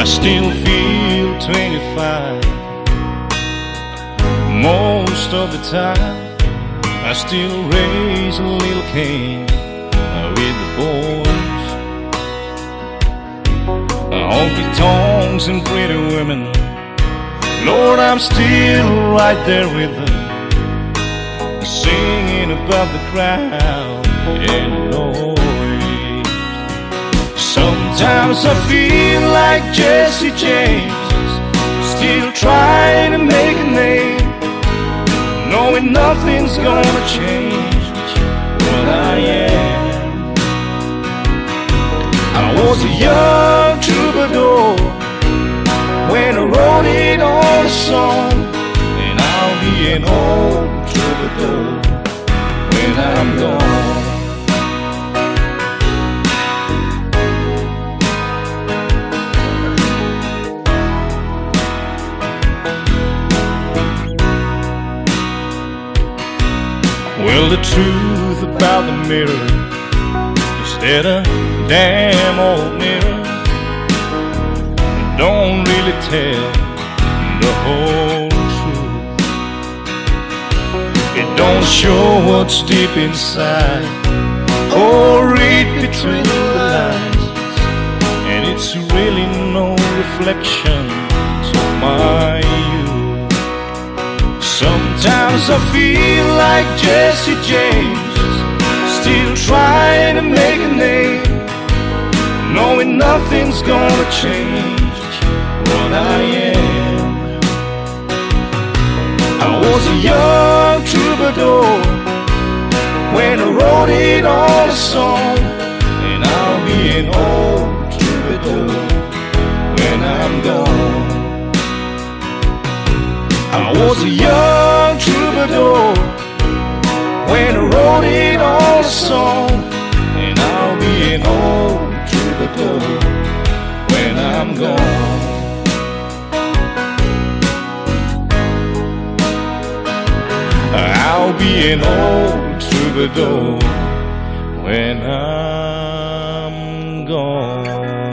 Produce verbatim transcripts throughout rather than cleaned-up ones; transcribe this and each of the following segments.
I still feel twenty-five. Most of the time I still raise a little Cain with the boys. Honky tonks and pretty women, Lord, I'm still right there with them, singing above the crowd and noise. Sometimes I feel like Jesse James, still trying to make a name, knowing nothing's gonna change what I am. I was a young troubadour when I wrote it on a song, and I'll be an old troubadour when I'm gone. Well, the truth about the mirror is that a damn old mirror don't really tell the whole truth. It don't show what's deep inside or read between the lines, and it's really no reflection of my youth. Sometimes I feel like Jesse James, still trying to make a name, knowing nothing's gonna change what I am. I was a young troubadour when I wrote it on a song, and I'll be an old troubadour when I'm gone. I was a young troubadour when I wrote it on a song, and I'll be an old troubadour when I'm gone. I'll be an old troubadour when I'm gone.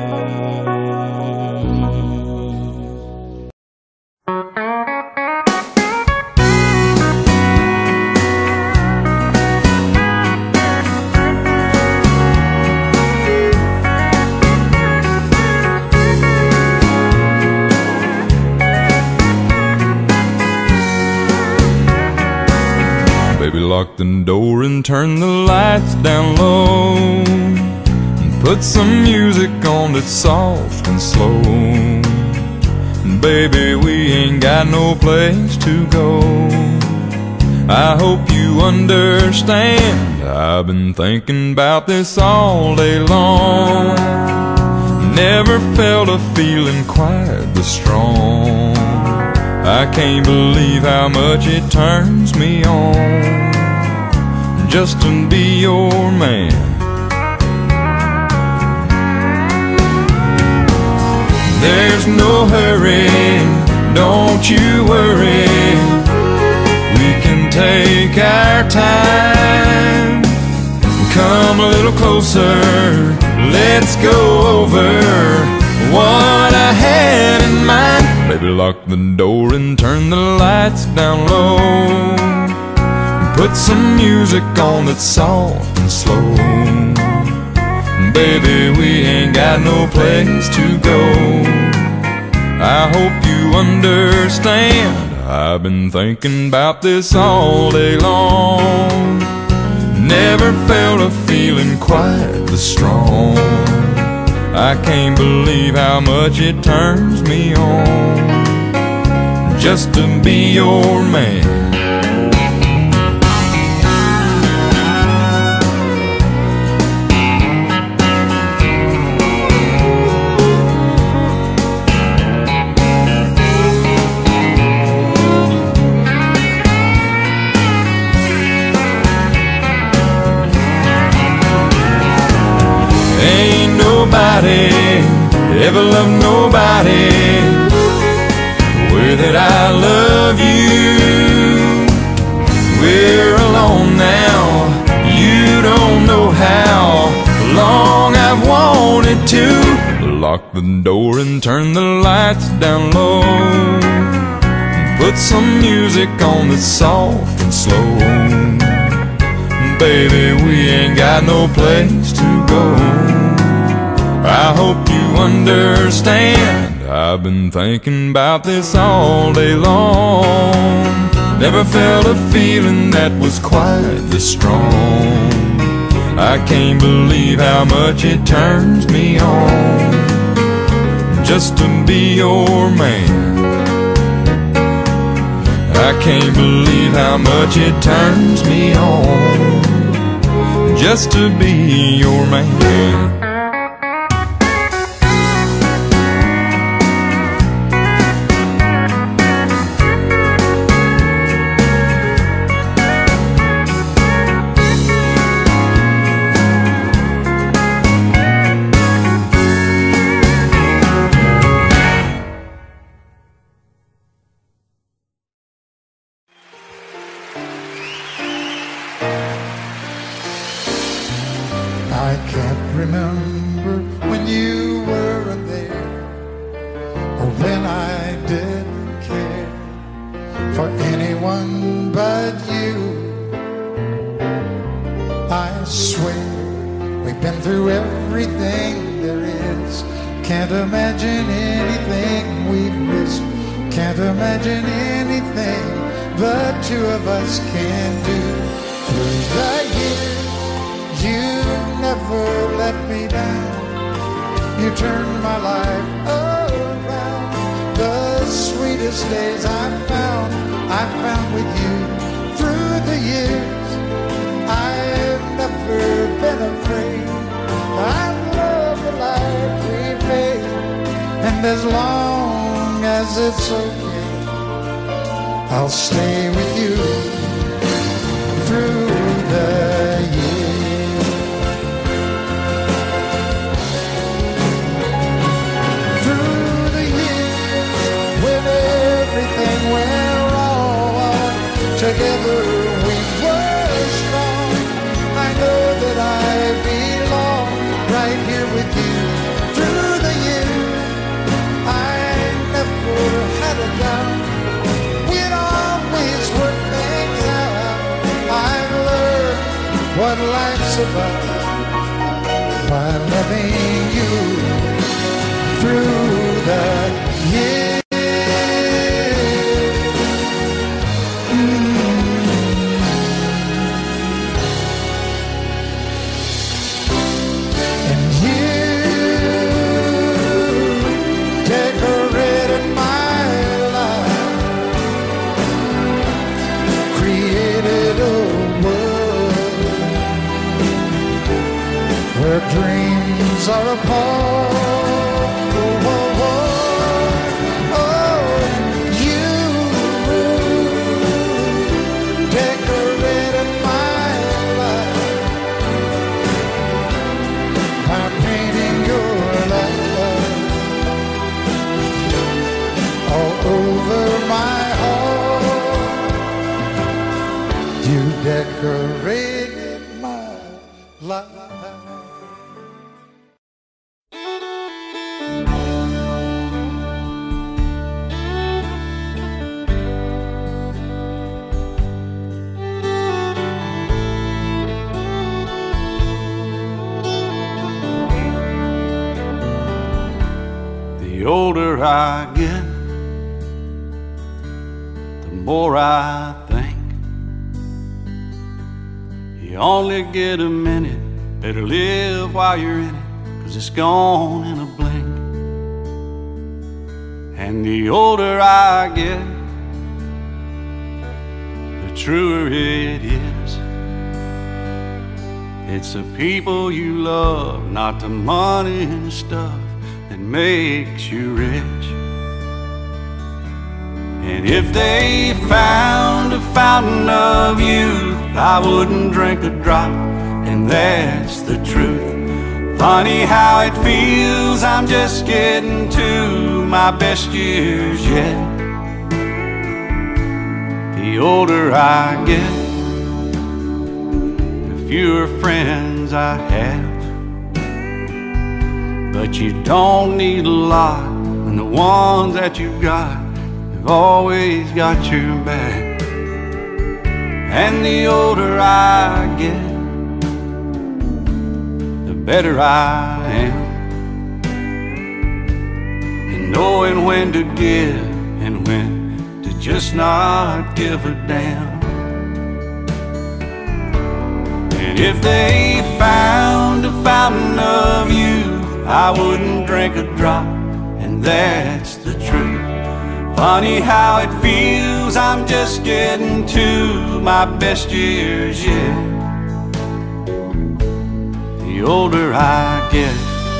Lock the door and turn the lights down low, and put some music on that's soft and slow. And baby, we ain't got no place to go. I hope you understand, I've been thinking about this all day long. Never felt a feeling quite this strong. I can't believe how much it turns me on just to be your man. There's no hurry, don't you worry, we can take our time. Come a little closer, let's go over what I had in mind. Baby, lock the door and turn the lights down low, put some music on that's soft and slow. Baby, we ain't got no place to go. I hope you understand, I've been thinking about this all day long. Never felt a feeling quite this strong. I can't believe how much it turns me on just to be your man. Nobody ever loved nobody the way that I love you. We're alone now, you don't know how long I've wanted to. lock the door and turn the lights down low. Put some music on that's soft and slow. Baby, we ain't got no place to go. I hope you understand, I've been thinking about this all day long. Never felt a feeling that was quite this strong. I can't believe how much it turns me on just to be your man. I can't believe how much it turns me on just to be your man. I can't remember when you weren't there, or when I didn't care for anyone but you. I swear we've been through everything there is. Can't imagine anything we've missed. Can't imagine anything the two of us can do. Through the years you never let me down. You turned my life around. The sweetest days I found, I found with you. Through the years, I've never been afraid. I love the life we made, and as long as it's okay, I'll stay with you through the years. Together we were strong. I know that I belong right here with you. Through the years, I never had a doubt. We'd always work things out. I've learned what life's about by loving you through the years. Where dreams are apart. Oh, oh, oh, oh, you decorated my life by painting your love all over my heart. You decorated my life. The older I get, the more I think you only get a minute, better live while you're in it, 'cause it's gone in a blink. And the older I get, the truer it is. It's the people you love, not the money and stuff that makes you rich. And if they found a fountain of youth, I wouldn't drink a drop, and that's the truth. Funny how it feels, I'm just getting to my best years yet. The older I get, the fewer friends I have. But you don't need a lot when the ones that you've got have always got your back. And the older I get, the better I am in knowing when to give and when to just not give a damn. And if they found a fountain of youth, I wouldn't drink a drop, and that's the truth. Funny how it feels, I'm just getting to my best years yet. The older I get.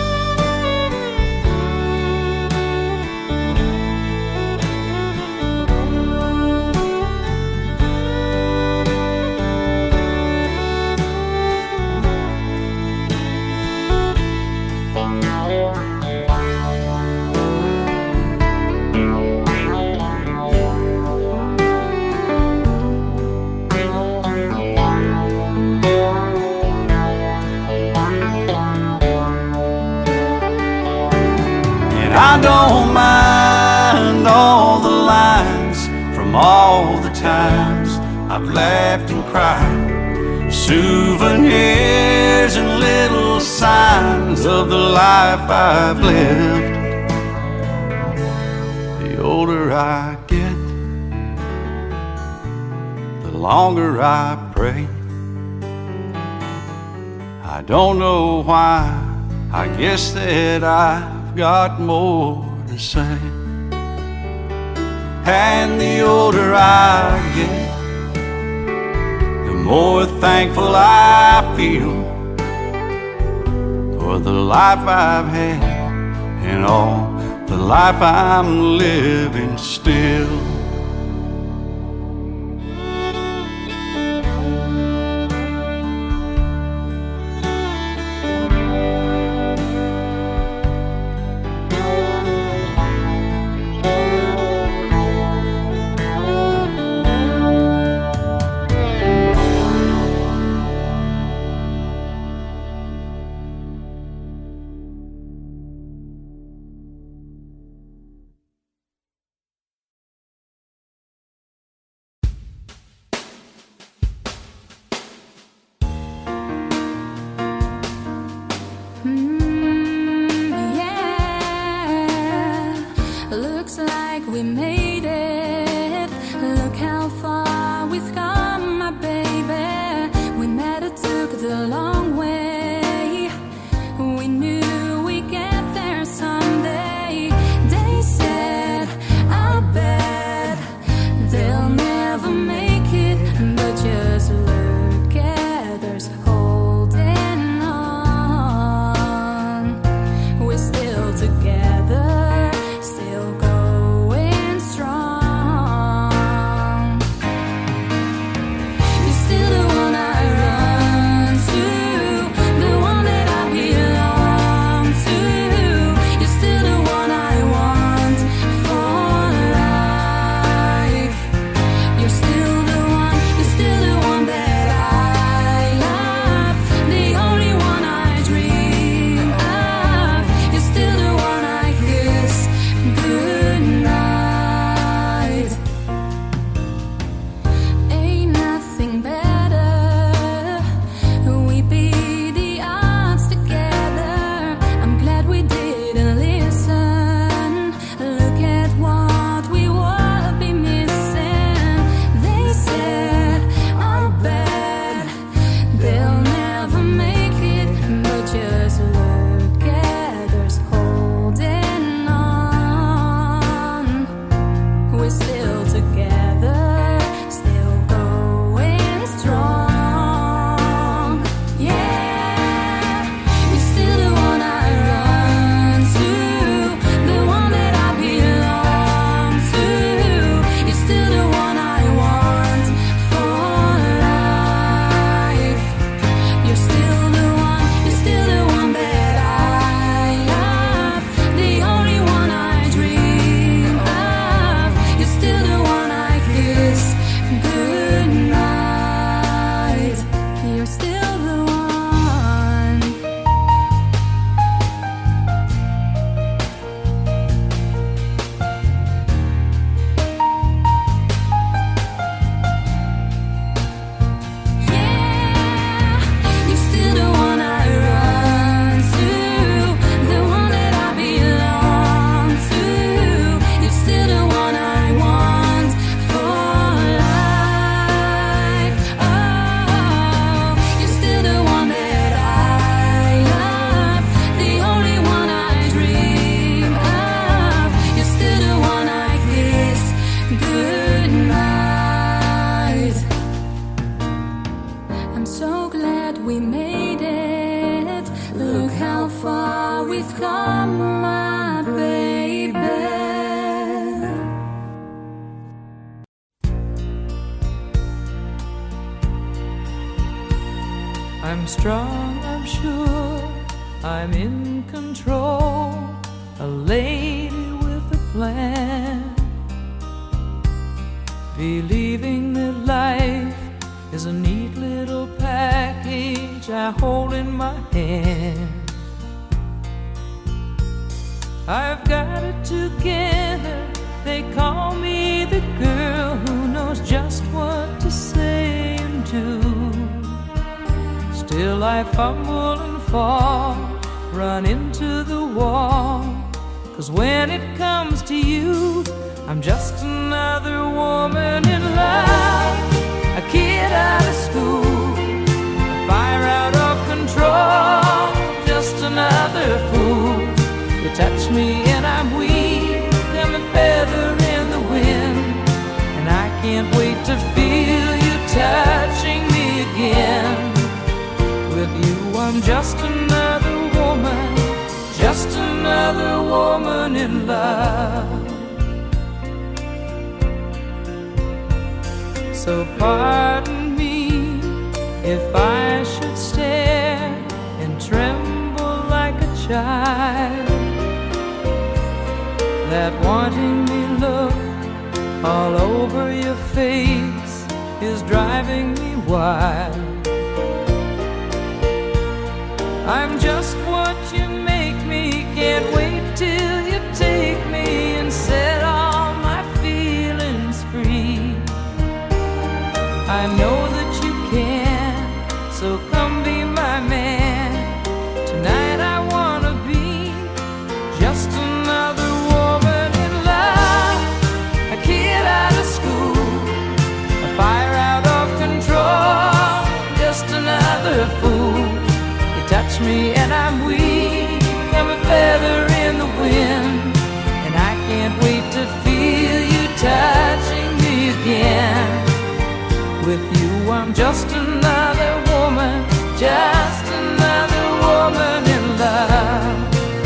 I don't mind all the lines from all the times I've laughed and cried, souvenirs and little signs of the life I've lived. The older I get, the longer I pray. I don't know why, I guess that I got more to say. And the older I get, the more thankful I feel for the life I've had and all the life I'm living still. We made it. Look how far we've come, my baby. We met, it took the long way. We knew we'd get there someday. They said, I bet they'll never make it, but just look at us holding on. We're still together, still going strong, I'm sure I'm in control, a lady with a plan, believing that life is a neat little package I hold in my hand. I've got it together, they call me the girl who knows just what to say and do. Still I fumble and fall, run into the wall, 'cause when it comes to you, I'm just another woman in love, a kid out of school, a fire out of control, just another fool. You touch me and I'm weak, I'm a feather in the wind, and I can't wait to feel you touching me again. With you I'm just another woman, just another woman in love. So pardon me if I should stare and tremble like a child, that wanting me look all over your face is driving me wild. I'm just what you make me, can't wait till you take me and set all my feelings free. I know that you can, so come be my man. Tonight I wanna be just another woman in love, a kid out of school, a fire out of control, just another fool. You touch me and I'm weak, I'm a feather in the wind, and I can't wait to feel you touching me again. With you I'm just another woman, just another woman in love,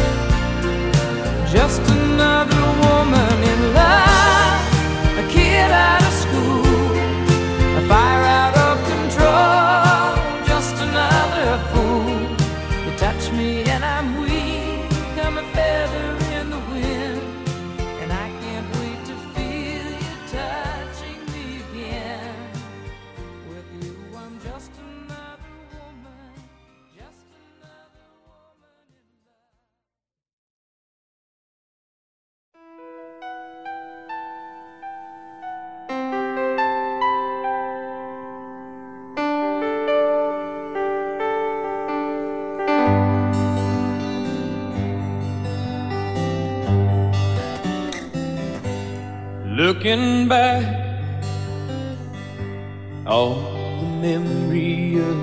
just another woman in love, a kid out of school, a fire out of control, just another fool. You touch me and I'm weak, I'm a feather in the wind, and I can't wait to feel you touching me again. With you I'm just another woman, just another woman in love. Looking back, all the memory of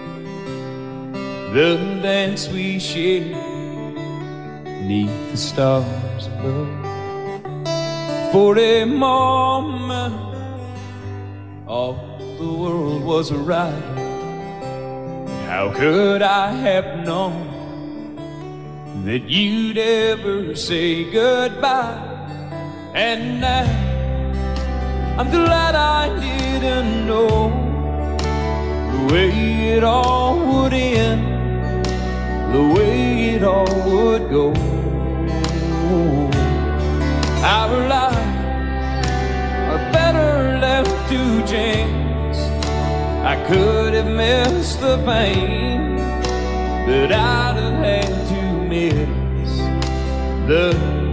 the dance we shared neath the stars above. For a moment, all the world was right. How could I have known that you'd ever say goodbye? And now I'm glad I didn't know the way it all would end, the way it all would go. Our lives are better left to chance. I could have missed the pain, but I'd have had to miss the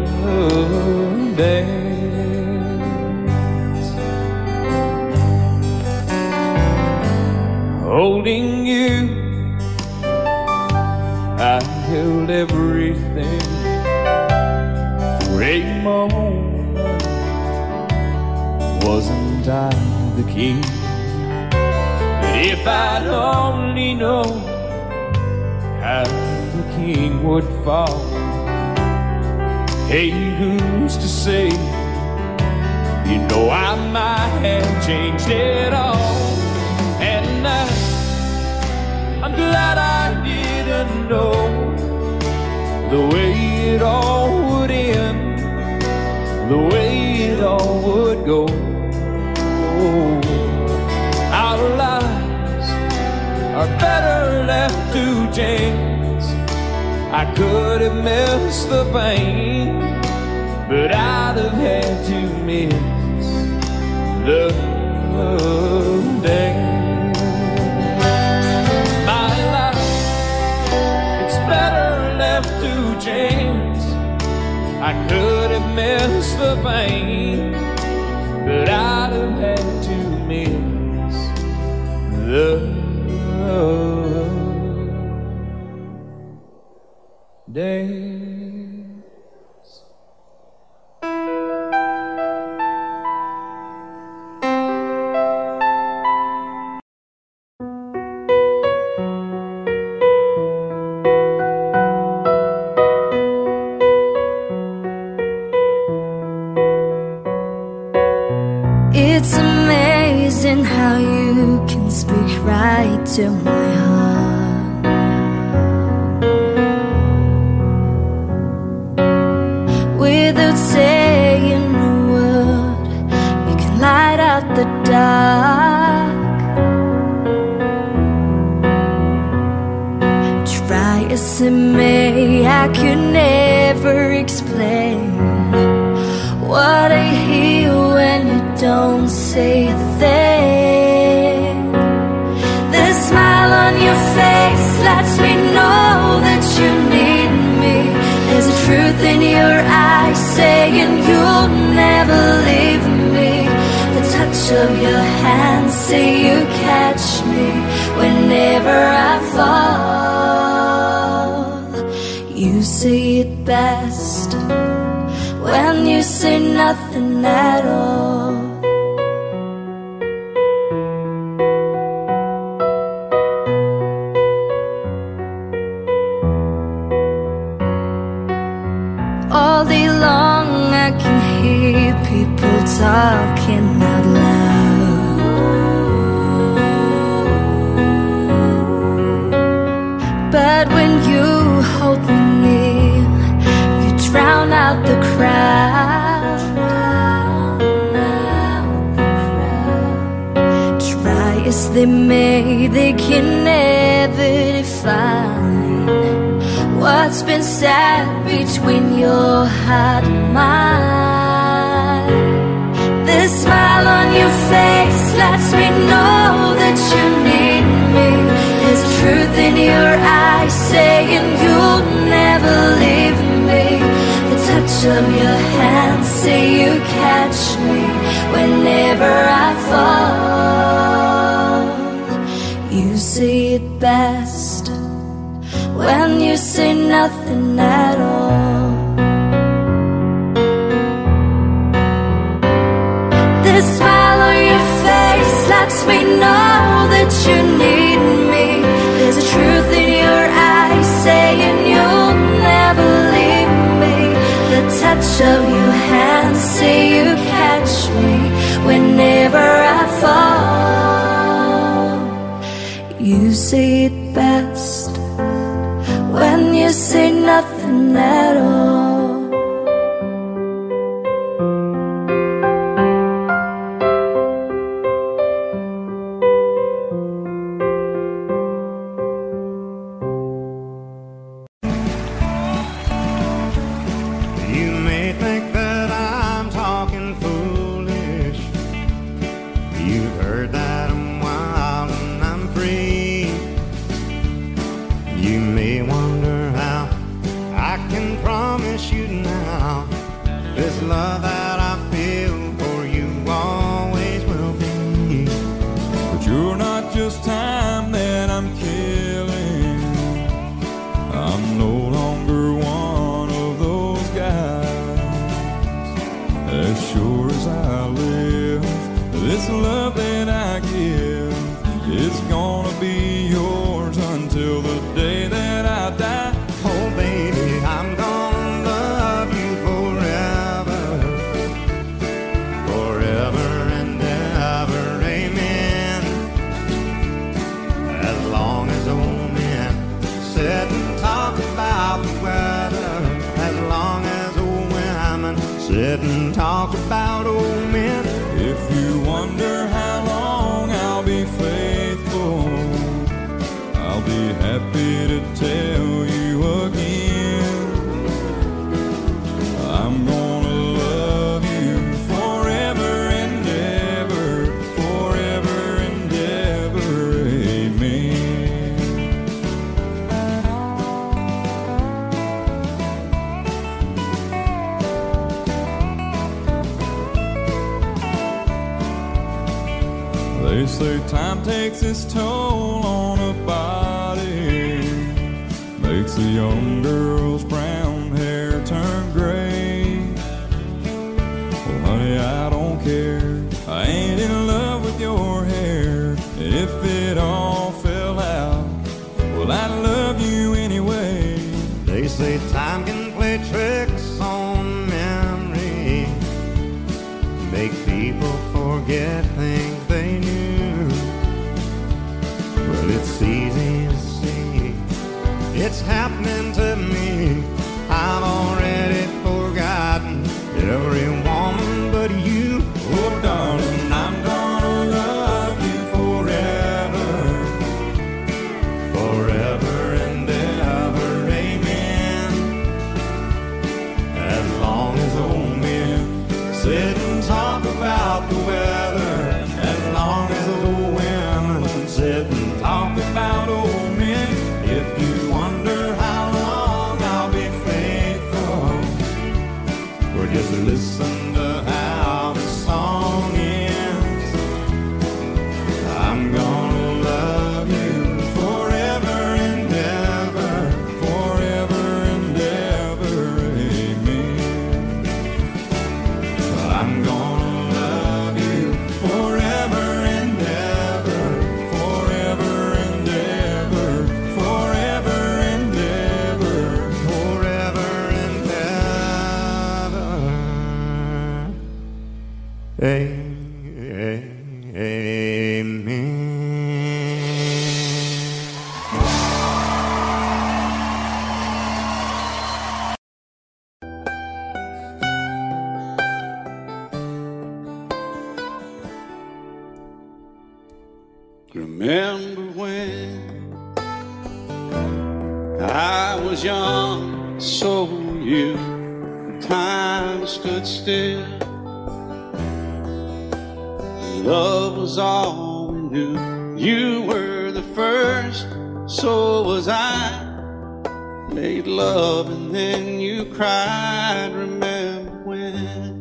dance. Holding you, I held everything. For a moment, wasn't I the king? But if I'd only known how the king would fall, hey, who's to say? You know I might have changed it all. And I, I'm glad I didn't know the way it all would end, the way it all would go. Our lives are better left to chance. I could have missed the pain, but I'd have had to miss the day. My life, it's better left to chance. I could have missed the pain, but I'd have had to miss the days. It's amazing how you can speak right to my heart. Without saying a word, you can light up the dark. Try as it may, I could never explain what I hear when you don't say a thing. The smile on your face lets me know that you need me. There's a truth in your eyes saying you'll never leave me. The touch of your hand say you catch me whenever I fall. You say it best when you say nothing at all. All day long I can hear people talking out loud, but when you hold me near, you drown out the crowd. Try as they may, they can never define what's been said between your heart and mine. The smile on your face lets me know that you need me. There's a truth in your eyes saying you'll never leave me. The touch of your hand say you catch me whenever I fall. You say it best when you say nothing at all. The smile on your face lets me know that you need me. There's a truth in your eyes saying you'll never leave me. The touch of your hand say you catch me whenever I fall. You say it best when you say nothing at all. You may think that I'm talking foolish. You've heard that I'm wild and I'm free. You may wonder how I can promise you now this love that I feel for you always will be. But you're not just time that I'm killing. I'm no longer one of those guys. As sure as I live, this love that I give, it's gonna be yours until the day that I die. Oh baby, I'm gonna love you forever, forever and ever, amen. As long as old men sit and talk about the weather, as long as old women sit and talk about old men. If you wonder how long I'll be faithful, happy to tell you again, I'm gonna love you forever and ever, forever and ever, amen. They say time takes its toll on a body, makes a young girl's brown hair turn gray. Well, honey, I don't care, I ain't in love with your hair. If it all fell out, well, I love you anyway. They say time can play tricks on memory, make people forget things they knew. Well, it's easy to see, it's happening to me. I've already forgotten every woman but you. Oh, darling, I'm gonna love you forever, forever and ever, amen. As long as old men sit and talk about the weather, as long as old women sit and talk about old men. If you wonder how long I'll be faithful, or just listen to how the song ends, I'm gonna love you forever and ever, forever and ever, amen. I'm gonna love you forever and ever, forever and ever, forever and ever, forever and ever, amen. Remember when I was young, so were you. Time stood still, love was all we knew. You were the first, so was I. Made love and then you cried. Remember when?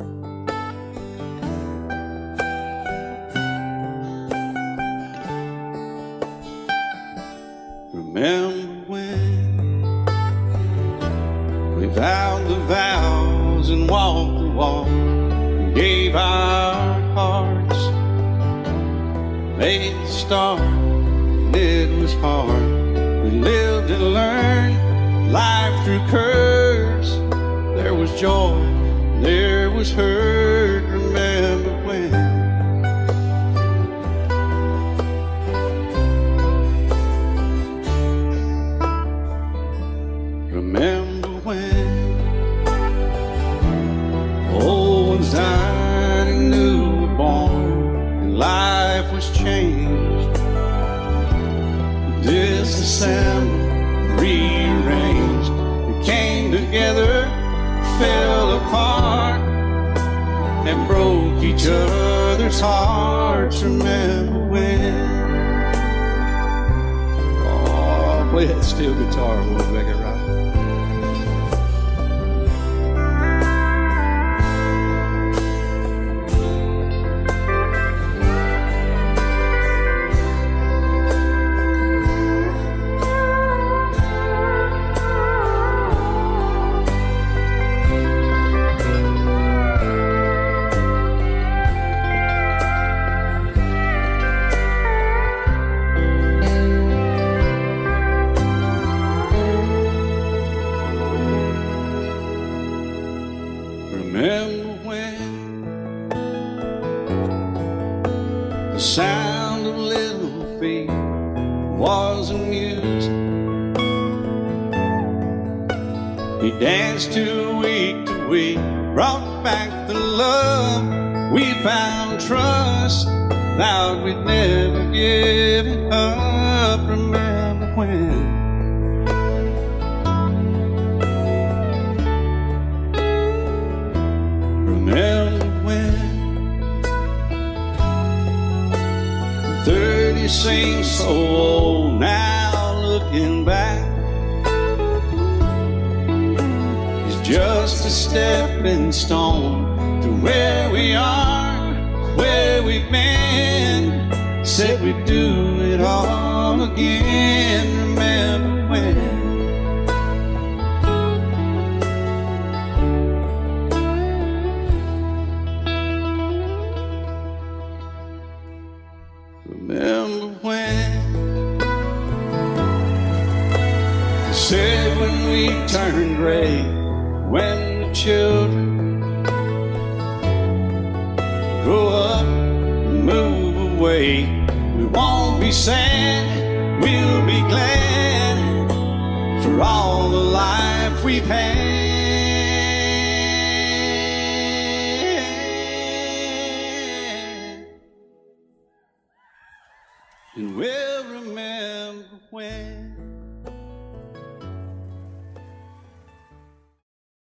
Remember when we vowed the vows and walked the walk, and gave our hearts, made the start, and it was hard. We lived and learned life through curves. There was joy, there was hurt. Remember when? Remember when old ones died and new were born, and life was changed, disassembled, rearranged. We came together, fell apart, and broke each other's hearts. Remember when? Oh, play that steel guitar, we'll make it right. Remember when the sound of little feet was a music we danced to week to week, brought back the love we found, trust, vowed we'd never give it up. Remember when? Remember when thirty seems so old now, looking back, it's just a stepping stone to where we are, where we've been. Said we'd do it all again. Remember when? Remember when they said when we turned gray, when the children grow up and move away, we won't be sad, we'll be glad for all the life we've had. And we'll remember when